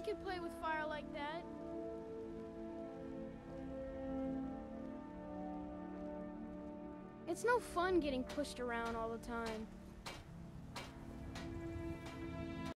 could play with fire like that. It's no fun getting pushed around all the time.